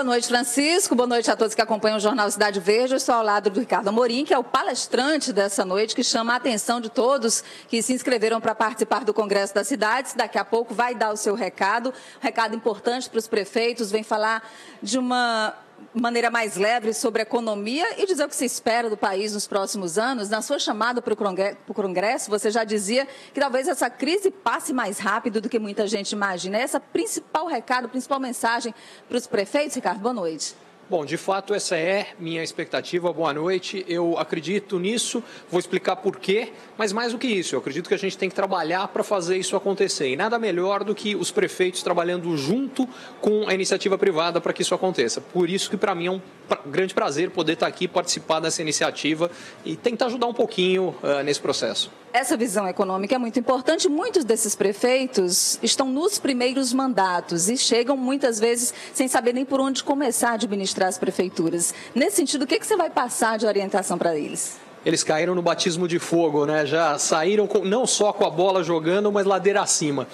Boa noite, Francisco. Boa noite a todos que acompanham o Jornal Cidade Verde. Eu estou ao lado do Ricardo Amorim, que é o palestrante dessa noite, que chama a atenção de todos que se inscreveram para participar do Congresso das Cidades. Daqui a pouco vai dar o seu recado, um recado importante para os prefeitos, vem falar de uma maneira mais leve sobre a economia e dizer o que se espera do país nos próximos anos. Na sua chamada para o Congresso, você já dizia que talvez essa crise passe mais rápido do que muita gente imagina. Essa principal recado, principal mensagem para os prefeitos, Ricardo? Boa noite. Bom, de fato, essa é minha expectativa. Boa noite. Eu acredito nisso, vou explicar por quê, mas mais do que isso, eu acredito que a gente tem que trabalhar para fazer isso acontecer. E nada melhor do que os prefeitos trabalhando junto com a iniciativa privada para que isso aconteça. Por isso que, para mim, é um grande prazer poder estar aqui, participar dessa iniciativa e tentar ajudar um pouquinho nesse processo. Essa visão econômica é muito importante. Muitos desses prefeitos estão nos primeiros mandatos e chegam muitas vezes sem saber nem por onde começar a administrar as prefeituras. Nesse sentido, o que você vai passar de orientação para eles? Eles caíram no batismo de fogo, né? Já saíram não só com a bola jogando, mas ladeira acima.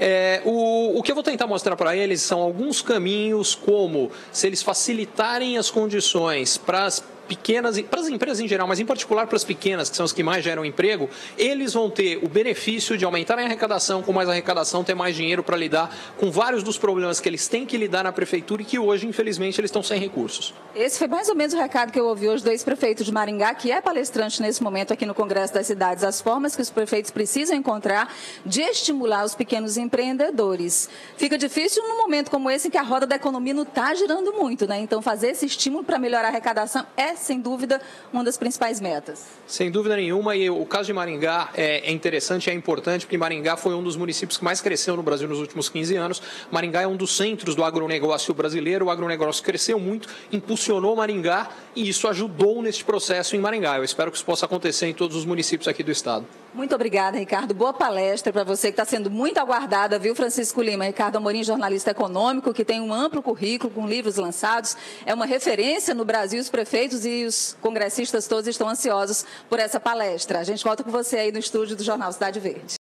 O que eu vou tentar mostrar para eles são alguns caminhos, como se eles facilitarem as condições para as pequenas, para as empresas em geral, mas em particular para as pequenas, que são as que mais geram emprego, eles vão ter o benefício de aumentarem a arrecadação, com mais arrecadação, ter mais dinheiro para lidar com vários dos problemas que eles têm que lidar na prefeitura e que hoje, infelizmente, eles estão sem recursos. Esse foi mais ou menos o recado que eu ouvi hoje do ex-prefeito de Maringá, que é palestrante nesse momento aqui no Congresso das Cidades, as formas que os prefeitos precisam encontrar de estimular os pequenos empreendedores. Fica difícil num momento como esse em que a roda da economia não está girando muito, né? Então, fazer esse estímulo para melhorar a arrecadação é, sem dúvida, uma das principais metas. Sem dúvida nenhuma, e o caso de Maringá é interessante, é importante, porque Maringá foi um dos municípios que mais cresceu no Brasil nos últimos 15 anos. Maringá é um dos centros do agronegócio brasileiro, o agronegócio cresceu muito, impulsionou Maringá e isso ajudou neste processo em Maringá. Eu espero que isso possa acontecer em todos os municípios aqui do estado. Muito obrigada, Ricardo. Boa palestra para você, que está sendo muito aguardada, viu, Francisco Lima? Ricardo Amorim, jornalista econômico, que tem um amplo currículo com livros lançados, é uma referência no Brasil. Os prefeitos e os congressistas todos estão ansiosos por essa palestra. A gente volta com você aí no estúdio do Jornal Cidade Verde.